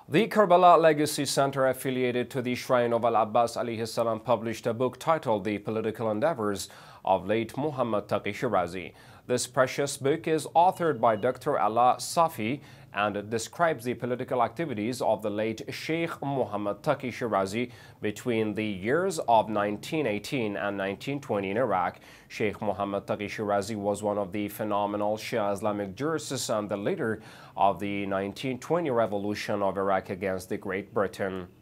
The Karbala Legacy Center, affiliated to the Shrine of Al-Abbas alayhi salam, published a book titled The Political Endeavors of Late Mohammad Taqi Shirazi. This precious book is authored by Dr. Allah Saafi and describes the political activities of the late Sheikh Mohammad Taqi Shirazi between the years of 1918 and 1920 in Iraq. Sheikh Mohammad Taqi Shirazi was one of the phenomenal Shia Islamic Jurists and the leader of the 1920 revolution of Iraq against the Great Britain.